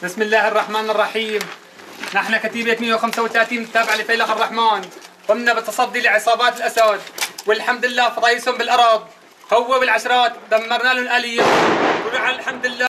بسم الله الرحمن الرحيم. نحن كتيبة 135 تابعة لفيلق الرحمن، قمنا بالتصدي لعصابات الأسد، والحمد لله فضايسهم بالأرض، هو بالعشرات دمرنا لهم الآلية، والحمد لله.